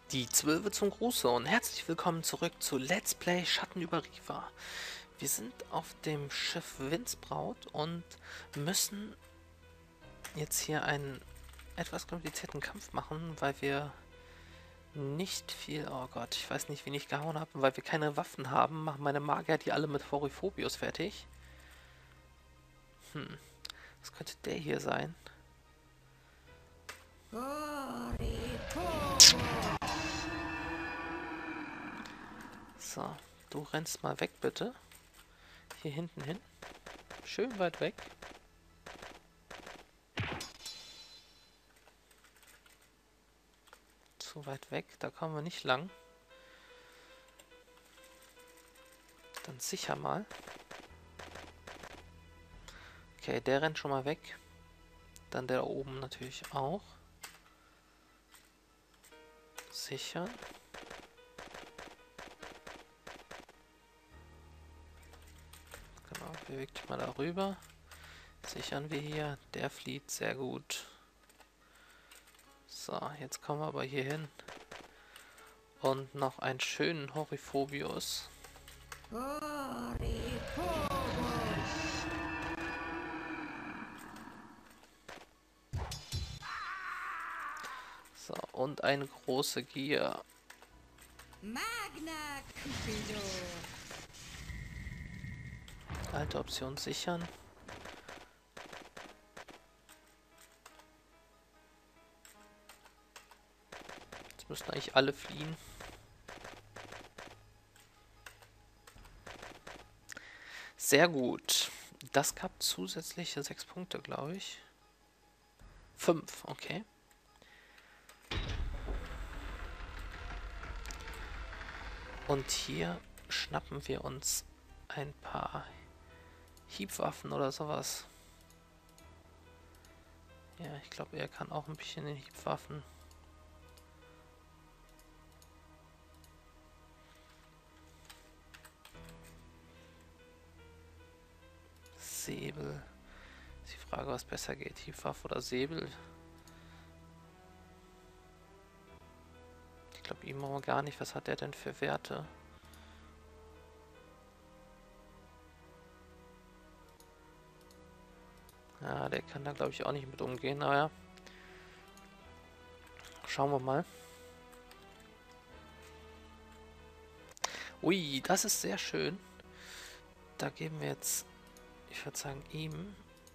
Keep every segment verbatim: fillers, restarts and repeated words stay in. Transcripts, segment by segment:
Die Zwölfe zum Gruße und herzlich willkommen zurück zu Let's Play Schatten über Riva. Wir sind auf dem Schiff Windsbraut und müssen jetzt hier einen etwas komplizierten Kampf machen, weil wir nicht viel... Oh Gott, ich weiß nicht, wen ich gehauen habe. Weil wir keine Waffen haben, machen meine Magier die alle mit Horiphobius fertig. Hm, was könnte der hier sein? So, du rennst mal weg, bitte. Hier hinten hin. Schön weit weg. Zu weit weg, da kommen wir nicht lang. Dann sicher mal. Okay, der rennt schon mal weg. Dann der da oben natürlich auch. Sichern. Genau, bewegt dich mal darüber. Sichern wir hier. Der flieht sehr gut. So, jetzt kommen wir aber hier hin. Und noch einen schönen Horiphobius. So, und eine große Gier. Magna Cupido. Alte Option sichern. Jetzt müssten eigentlich alle fliehen. Sehr gut. Das gab zusätzliche sechs Punkte, glaube ich. Fünf, okay. Und hier schnappen wir uns ein paar Hiebwaffen oder sowas. Ja, ich glaube, er kann auch ein bisschen in Hiebwaffen. Säbel. Ist die Frage, was besser geht, Hiebwaffe oder Säbel. Ich glaube, ihm aber gar nicht. Was hat er denn für Werte? Ja, der kann da, glaube ich, auch nicht mit umgehen. Naja. Schauen wir mal. Ui, das ist sehr schön. Da geben wir jetzt, ich würde sagen, ihm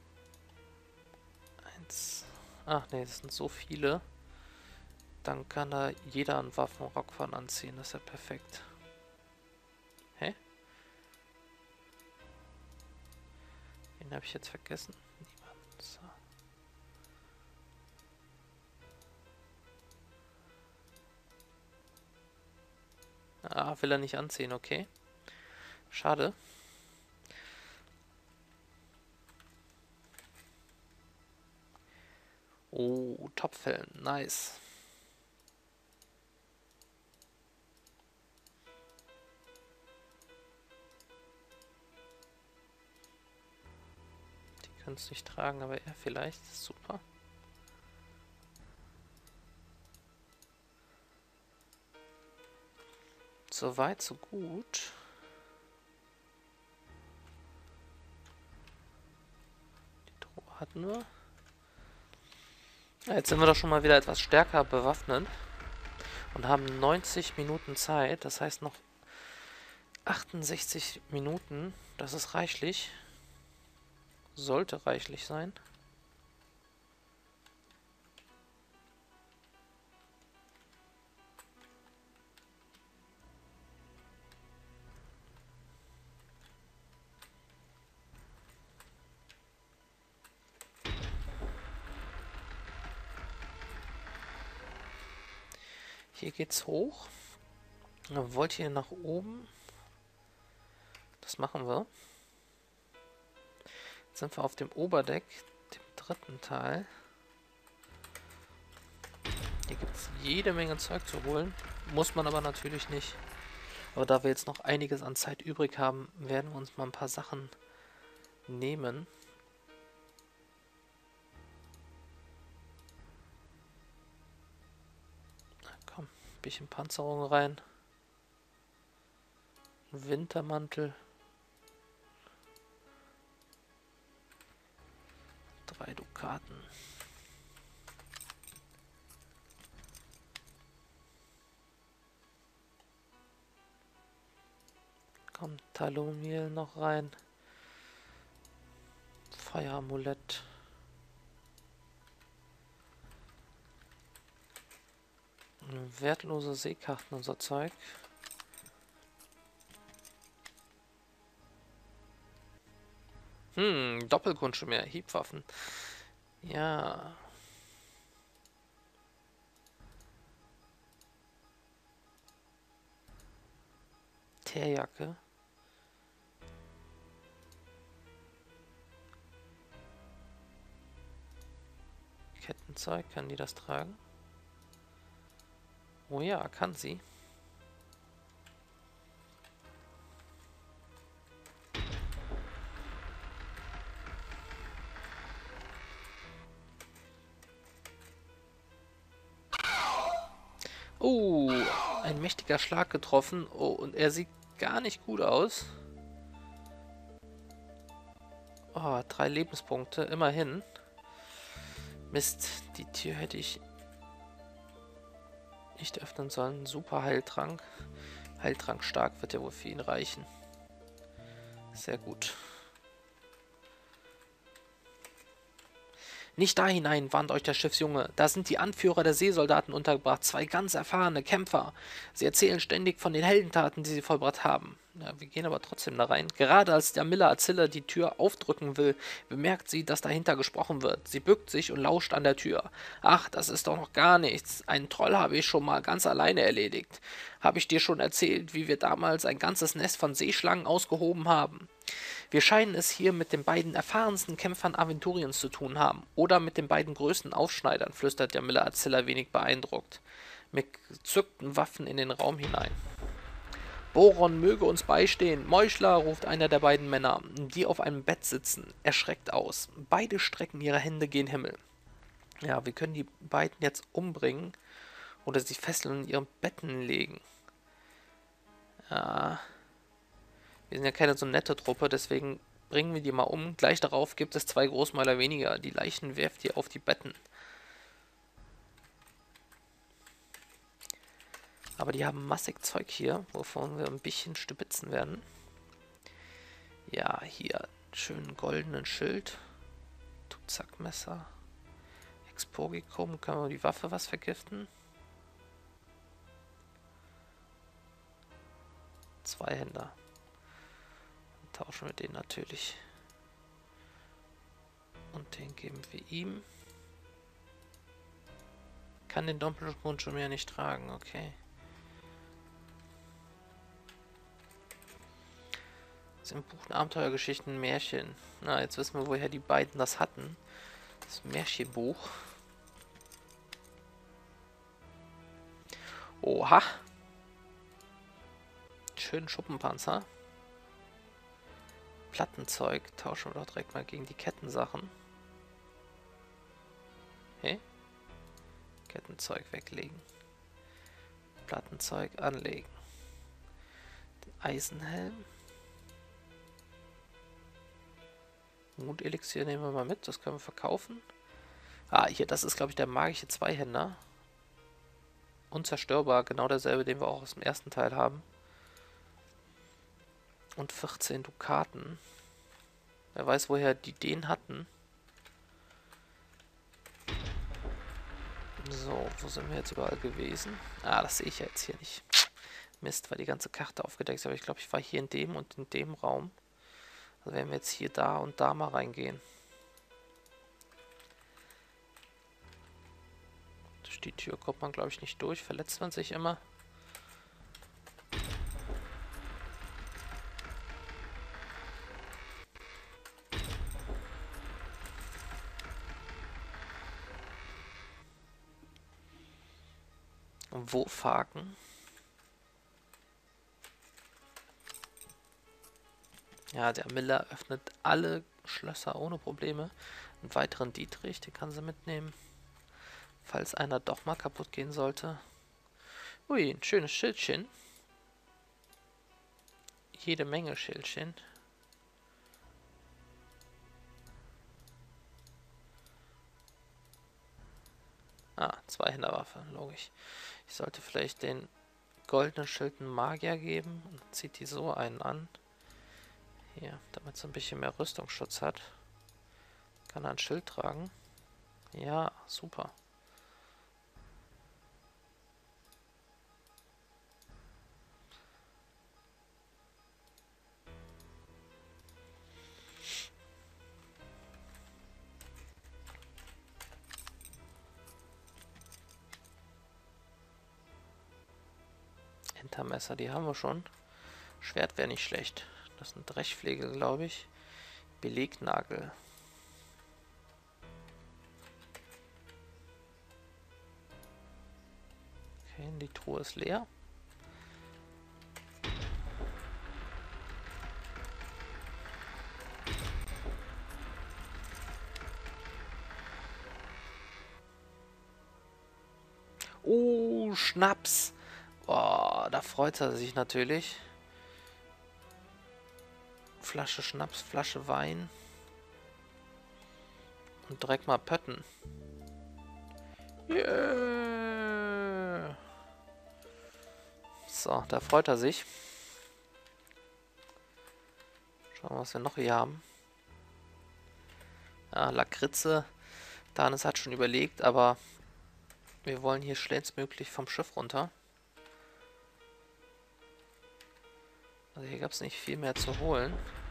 eins. Ach nee, das sind so viele. Dann kann da jeder einen Waffenrock von anziehen. Das ist ja perfekt. Hä? Den habe ich jetzt vergessen. Niemand. So. Ah, will er nicht anziehen, okay. Schade. Oh, Topfellen, nice. Die können es nicht tragen, aber er vielleicht. Super. So weit, so gut. Die Truhe hatten wir. Ja, jetzt sind wir doch schon mal wieder etwas stärker bewaffnet. Und haben neunzig Minuten Zeit. Das heißt noch achtundsechzig Minuten. Das ist reichlich. Sollte reichlich sein. Hier geht's hoch. Dann wollt ihr nach oben. Das machen wir. Jetzt sind wir auf dem Oberdeck, dem dritten Teil. Hier gibt es jede Menge Zeug zu holen. Muss man aber natürlich nicht. Aber da wir jetzt noch einiges an Zeit übrig haben, werden wir uns mal ein paar Sachen nehmen. Na komm, Bisschen Panzerung rein. Wintermantel. Drei Dukaten. Kommt Talonmehl noch rein. Feueramulett. Wertlose Seekarten, unser Zeug. Hm, Doppelkunstschmier, Hiebwaffen. Ja. Teerjacke. Kettenzeug, kann die das tragen? Oh ja, kann sie. Oh, ein mächtiger Schlag getroffen. Oh, und er sieht gar nicht gut aus. Oh, drei Lebenspunkte, immerhin. Mist, die Tür hätte ich nicht öffnen sollen. Super Heiltrank. Heiltrank stark wird ja wohl für ihn reichen. Sehr gut. Nicht da hinein, warnt euch der Schiffsjunge. Da sind die Anführer der Seesoldaten untergebracht, zwei ganz erfahrene Kämpfer. Sie erzählen ständig von den Heldentaten, die sie vollbracht haben. Ja, wir gehen aber trotzdem da rein. Gerade als der Miller Azilla die Tür aufdrücken will, bemerkt sie, dass dahinter gesprochen wird. Sie bückt sich und lauscht an der Tür. Ach, das ist doch noch gar nichts. Einen Troll habe ich schon mal ganz alleine erledigt. Habe ich dir schon erzählt, wie wir damals ein ganzes Nest von Seeschlangen ausgehoben haben? Wir scheinen es hier mit den beiden erfahrensten Kämpfern Aventuriens zu tun haben. Oder mit den beiden größten Aufschneidern, flüstert der Miller Azilla wenig beeindruckt. Mit gezückten Waffen in den Raum hinein. Boron möge uns beistehen. Meuchler, ruft einer der beiden Männer, die auf einem Bett sitzen, erschreckt aus. Beide strecken ihre Hände gen Himmel. Ja, wir können die beiden jetzt umbringen oder sie fesseln in ihren Betten legen. Ja, wir sind ja keine so nette Truppe, deswegen bringen wir die mal um. Gleich darauf gibt es zwei Großmäuler weniger. Die Leichen werft ihr auf die Betten. Aber die haben massig Zeug hier, wovon wir ein bisschen stibitzen werden. Ja, hier schönen goldenen Schild. Tuzackmesser. Expurgicum. Können wir die Waffe was vergiften? Zweihänder. Dann tauschen wir den natürlich. Und den geben wir ihm. Kann den Doppelgrund schon mehr nicht tragen, okay. Das ist im Buch Abenteuergeschichten, Märchen. Na, jetzt wissen wir, woher die beiden das hatten. Das Märchenbuch. Oha. Schönen Schuppenpanzer. Plattenzeug. Tauschen wir doch direkt mal gegen die Kettensachen. Okay. Kettenzeug weglegen. Plattenzeug anlegen. Den Eisenhelm. Mutelixier nehmen wir mal mit, das können wir verkaufen. Ah, hier, das ist, glaube ich, der magische Zweihänder. Unzerstörbar, genau derselbe, den wir auch aus dem ersten Teil haben. Und vierzehn Dukaten. Wer weiß, woher die den hatten. So, wo sind wir jetzt überall gewesen? Ah, das sehe ich ja jetzt hier nicht. Mist, weil die ganze Karte aufgedeckt ist. Aber ich glaube, ich war hier in dem und in dem Raum. Also werden wir jetzt hier, da und da mal reingehen. Durch die Tür kommt man, glaube ich, nicht durch. Verletzt man sich immer. Wurfhaken. Ja, der Miller öffnet alle Schlösser ohne Probleme. Einen weiteren Dietrich, den kann sie mitnehmen. Falls einer doch mal kaputt gehen sollte. Ui, ein schönes Schildchen. Jede Menge Schildchen. Ah, Zweihänderwaffe, logisch. Ich sollte vielleicht den goldenen Schild einen Magier geben und zieht die so einen an. Hier, damit es ein bisschen mehr Rüstungsschutz hat. Kann er ein Schild tragen. Ja, super. Entermesser, die haben wir schon. Schwert wäre nicht schlecht. Das ist ein Drechflegel, glaube ich. Belegnagel. Okay, die Truhe ist leer. Oh, Schnaps. Oh, da freut er sich natürlich. Flasche Schnaps, Flasche Wein. Und direkt mal pötten. Yeah. So, da freut er sich. Schauen wir, was wir noch hier haben. Ja, Lakritze. Danis hat schon überlegt, aber wir wollen hier schnellstmöglich vom Schiff runter. Also hier gab es nicht viel mehr zu holen.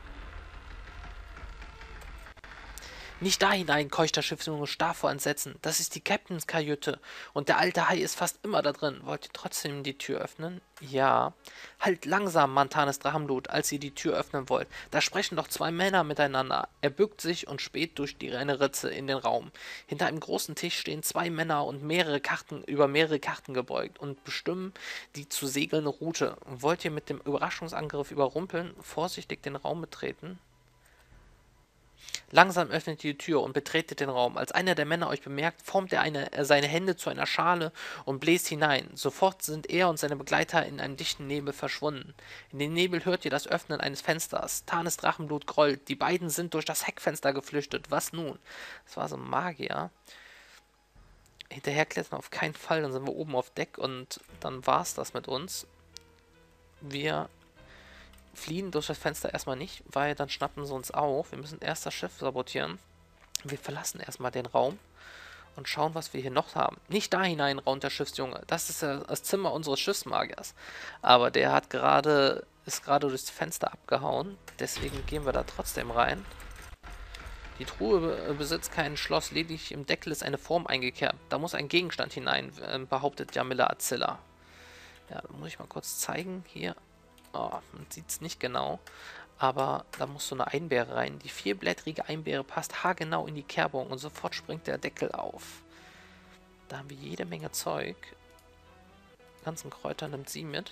Nicht da hinein, keucht der Schiffsjunge starr vor Entsetzen. Das ist die Captainskajüte. Und der alte Hai ist fast immer da drin. Wollt ihr trotzdem die Tür öffnen? Ja. Halt langsam, Mantanes Drachenblut, als ihr die Tür öffnen wollt. Da sprechen doch zwei Männer miteinander. Er bückt sich und späht durch die eine Ritze in den Raum. Hinter einem großen Tisch stehen zwei Männer und mehrere Karten, über mehrere Karten gebeugt und bestimmen die zu segelnde Route. Wollt ihr mit dem Überraschungsangriff überrumpeln? Vorsichtig den Raum betreten? Langsam öffnet ihr die Tür und betretet den Raum. Als einer der Männer euch bemerkt, formt er eine, seine Hände zu einer Schale und bläst hinein. Sofort sind er und seine Begleiter in einem dichten Nebel verschwunden. In den Nebel hört ihr das Öffnen eines Fensters. Tanis Drachenblut grollt. Die beiden sind durch das Heckfenster geflüchtet. Was nun? Das war so ein Magier. Hinterherklettern auf keinen Fall, dann sind wir oben auf Deck und dann war es das mit uns. Wir fliehen durch das Fenster erstmal nicht, weil dann schnappen sie uns auf. Wir müssen erst das Schiff sabotieren. Wir verlassen erstmal den Raum und schauen, was wir hier noch haben. Nicht da hinein, raunt der Schiffsjunge. Das ist ja das Zimmer unseres Schiffsmagiers. Aber der hat gerade, ist gerade durchs Fenster abgehauen. Deswegen gehen wir da trotzdem rein. Die Truhe besitzt kein Schloss, lediglich im Deckel ist eine Form eingekerbt. Da muss ein Gegenstand hinein, behauptet Jamila Azilla. Ja, da muss ich mal kurz zeigen. Hier. Oh, man sieht es nicht genau, aber da muss so eine Einbeere rein. Die vierblättrige Einbeere passt haargenau in die Kerbung und sofort springt der Deckel auf. Da haben wir jede Menge Zeug. Die ganzen Kräuter nimmt sie mit.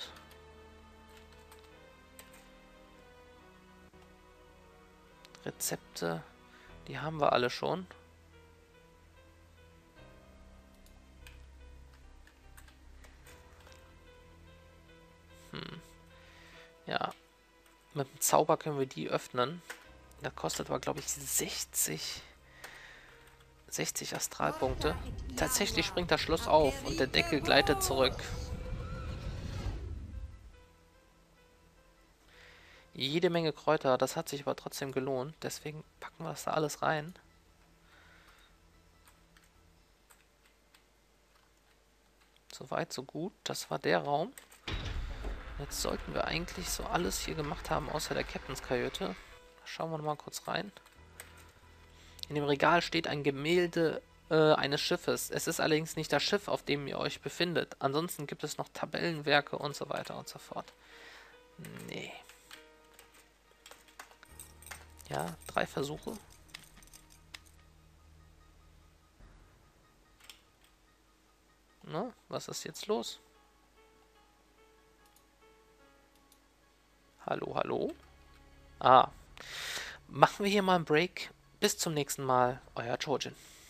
Rezepte, die haben wir alle schon. Hm. Ja, mit dem Zauber können wir die öffnen. Das kostet aber, glaube ich, sechzig, sechzig Astralpunkte. Tatsächlich springt das Schloss auf und der Deckel gleitet zurück. Jede Menge Kräuter, das hat sich aber trotzdem gelohnt. Deswegen packen wir das da alles rein. Soweit, so gut. Das war der Raum. Jetzt sollten wir eigentlich so alles hier gemacht haben, außer der Captainskajüte. Schauen wir noch mal kurz rein. In dem Regal steht ein Gemälde äh, eines Schiffes. Es ist allerdings nicht das Schiff, auf dem ihr euch befindet. Ansonsten gibt es noch Tabellenwerke und so weiter und so fort. Nee. Ja, drei Versuche. Na, was ist jetzt los? Hallo, hallo? Ah. Machen wir hier mal einen Break. Bis zum nächsten Mal. Euer Chojin.